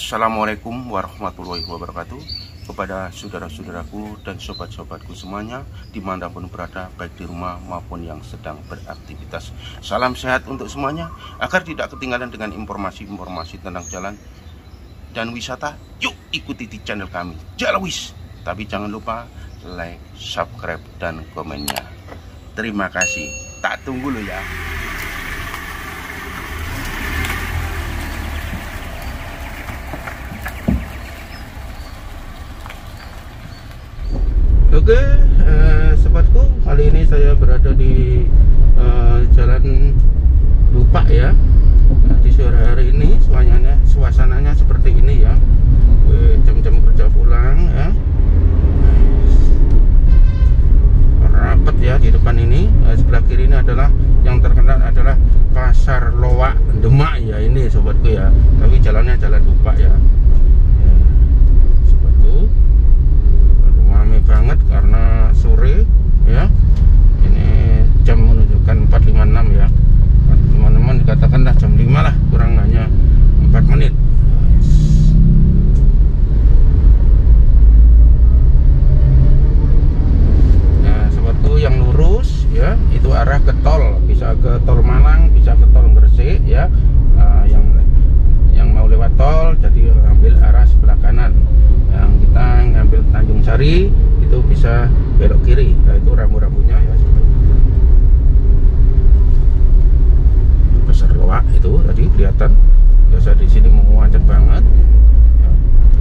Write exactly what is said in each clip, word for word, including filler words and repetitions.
Assalamualaikum warahmatullahi wabarakatuh. Kepada saudara-saudaraku dan sobat-sobatku semuanya dimanapun berada, baik di rumah maupun yang sedang beraktivitas, salam sehat untuk semuanya agar tidak ketinggalan dengan informasi-informasi tentang jalan dan wisata. Yuk ikuti di channel kami Jalawis. Tapi jangan lupa like, subscribe, dan komennya. Terima kasih. Tak tunggu lo ya. Oke, eh, sobatku, kali ini saya berada di eh, Jalan Dupak ya. Nah, di sore hari ini suasananya, suasananya seperti ini ya. Jam-jam kerja pulang ya. Rapat ya di depan ini. Nah, sebelah kiri ini adalah yang terkenal adalah Pasar Loak Demak ya, ini sobatku ya. Tapi jalannya Jalan Dupak ya. Ya, sobatku, ramai banget karena sore ya. Ini jam menunjukkan empat lima puluh enam ya. Teman-teman dikatakanlah jam lima lah, kurang hanya empat menit. Nah, sobatku yang lurus ya, itu arah ke tol, bisa ke tol Malang, bisa ke tol Gresik ya. Nah, yang yang mau lewat tol jadi ambil arah sebelah kanan. Yang kita ngambil Tanjung Sari itu bisa belok kiri. Nah, itu rambu-rambunya ya. Pasar Loak itu tadi kelihatan. Biasa di sini menguacat banget. Ya.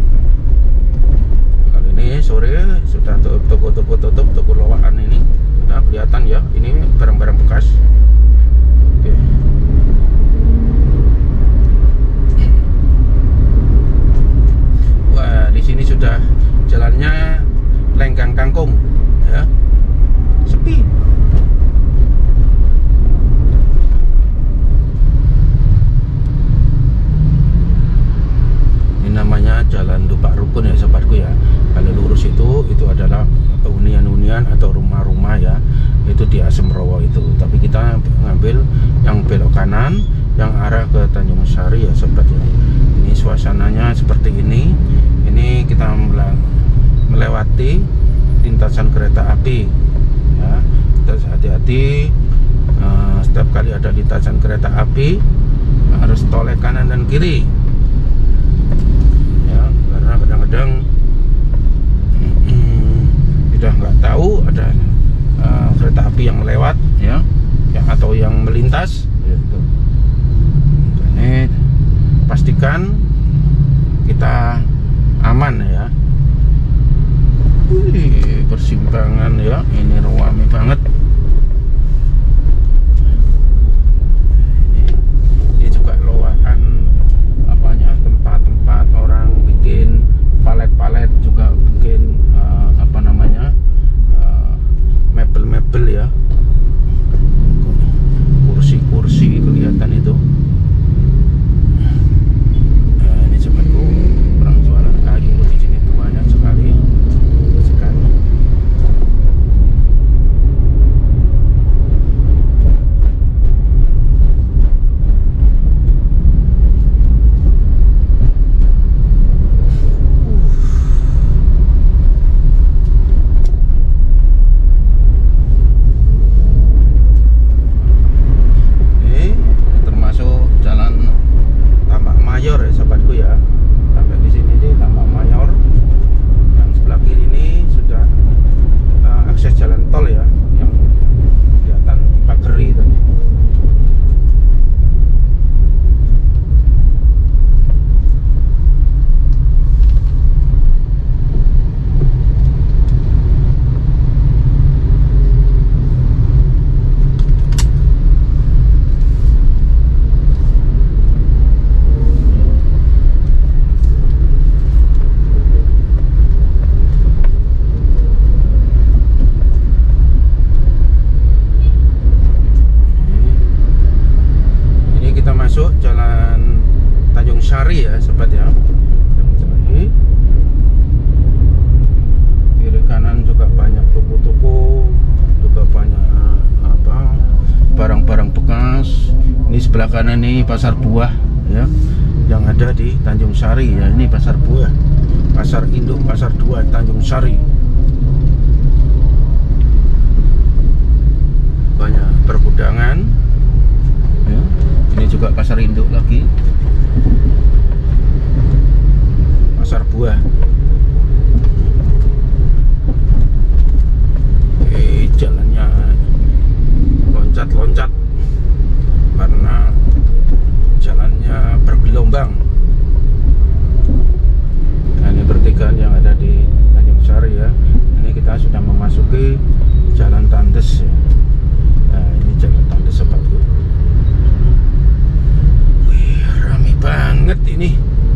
Kali ini sore sudah toko-toko tutup, toko loakan ini sudah kelihatan ya. Ini barang-barang bekas. Oke. Wah, di sini sudah jalannya lenggang kangkung ya, sepi. Ini namanya Jalan Dupak Rukun ya sobatku ya. Kalau lurus itu itu adalah hunian-hunian atau rumah-rumah ya, itu di Asemrowo itu. Tapi kita ngambil yang belok kanan yang arah ke Tanjung Sari ya sobat ya. Ini suasananya seperti ini. Ini kita melewati lintasan kereta api ya. Kita hati-hati, uh, setiap kali ada lintasan kereta api harus toleh kanan dan kiri ya, karena kadang-kadang hmm, sudah nggak tahu ada uh, kereta api yang lewat ya, ya atau yang melintas gitu. Ini pastikan kita aman ya. Wih, persimpangan ya, ini ramai banget. Ini, ini juga loakan apanya, tempat-tempat orang bikin palet-palet, juga bikin uh, apa namanya, mebel-mebel uh, ya, kursi-kursi kelihatan itu. Jalan Tanjung Sari ya sobat ya. Sari. Kiri kanan juga banyak toko-toko, juga banyak apa barang-barang bekas. Ini sebelah kanan ini pasar buah ya. yang ada di Tanjung Sari ya. Ini pasar buah, pasar induk pasar dua Tanjung Sari. Banyak pergudangan ya. Ini juga pasar induk lagi, pasar buah. Eh, jalannya loncat-loncat karena jalannya bergelombang. Nah, ini pertigaan yang ada di Tanjung Sari ya. Ini kita sudah memasuki Jalan Tandes ya. Nah, ini Jalan Tandes sobatku. Wih, rame banget ini.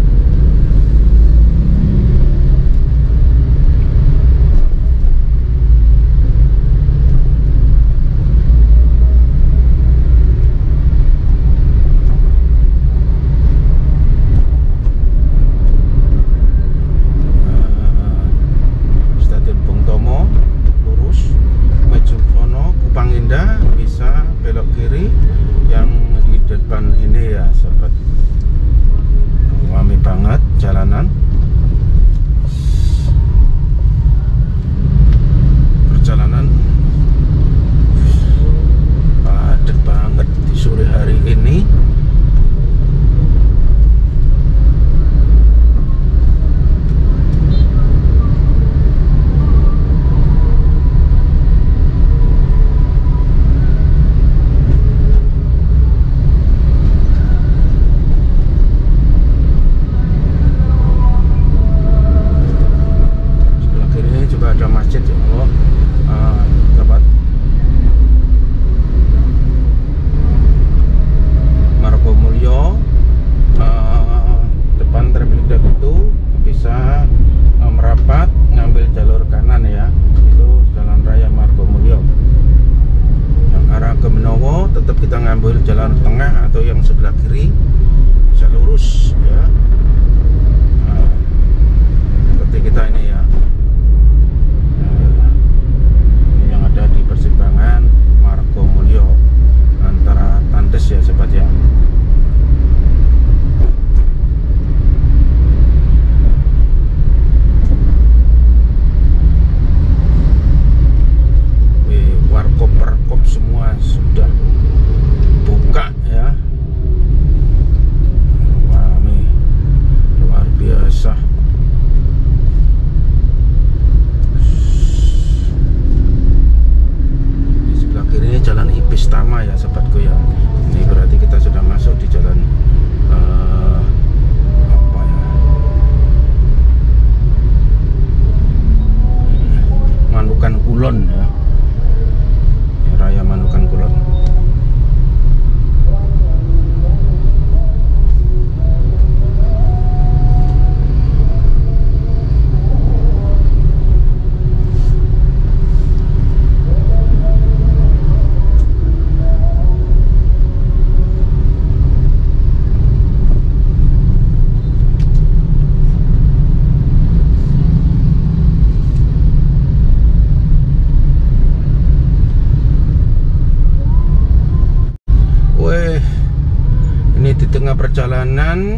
Perjalanan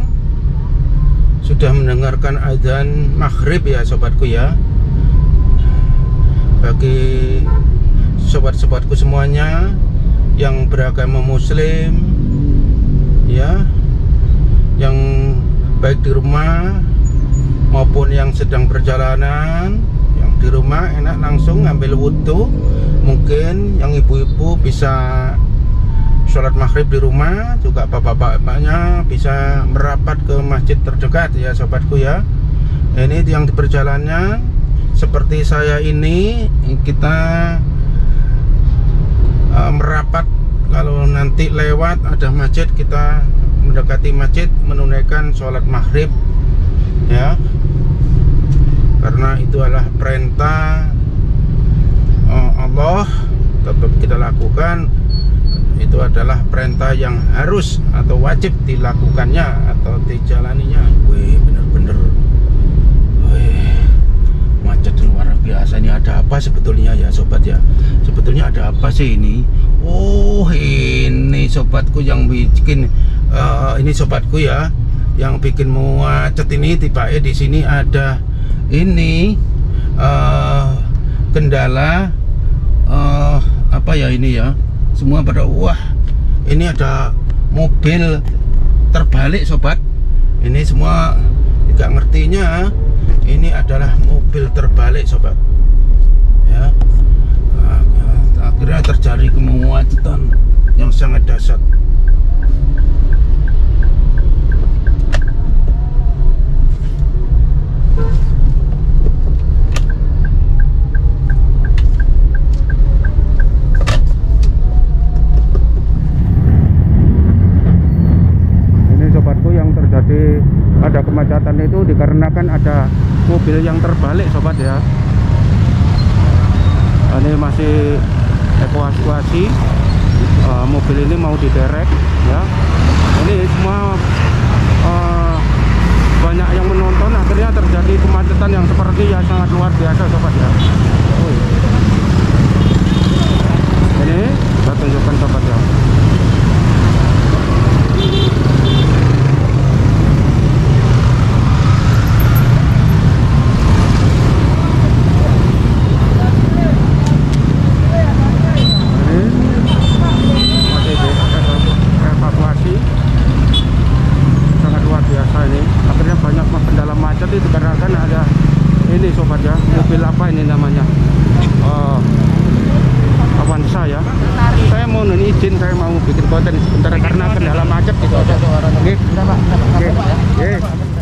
sudah mendengarkan azan maghrib ya sobatku ya. Bagi sobat-sobatku semuanya yang beragama muslim ya, yang baik di rumah maupun yang sedang perjalanan, yang di rumah enak langsung ngambil wudhu. Mungkin yang ibu-ibu bisa sholat maghrib di rumah, juga bapak-bapaknya bisa merapat ke masjid terdekat ya sobatku ya. Ini yang di perjalanannya seperti saya ini, kita uh, merapat. Kalau nanti lewat ada masjid, kita mendekati masjid menunaikan sholat maghrib ya, karena itu adalah perintah uh, Allah, tetap kita lakukan. Itu adalah perintah yang harus atau wajib dilakukannya atau dijalaninya. Wih, bener-bener wih, macet luar biasa. Ini ada apa sebetulnya ya sobat ya? Sebetulnya ada apa sih ini? Oh, ini sobatku yang bikin uh, ini sobatku ya, yang bikin macet ini tiba-tiba di sini ada ini uh, kendala uh, apa ya ini ya, semua pada wah ini ada mobil terbalik sobat. Ini semua nggak ngertinya ini adalah mobil terbalik sobat ya. Nah, akhirnya terjadi kemacetan yang sangat dahsyat. Ada kemacetan itu dikarenakan ada mobil yang terbalik sobat ya. Ini masih evakuasi, uh, mobil ini mau diderek ya. Ini semua uh, banyak yang menonton, akhirnya terjadi kemacetan yang seperti yang sangat luar biasa sobat ya. Oh. Ini saya tunjukkan sobat ya. Dikarenakan ada ini sobat ya, mobil apa ini namanya uh, Avanza ya. Saya mau izin, saya mau bikin konten sebentar karena kendala macet gitu. Oke, oke, oke.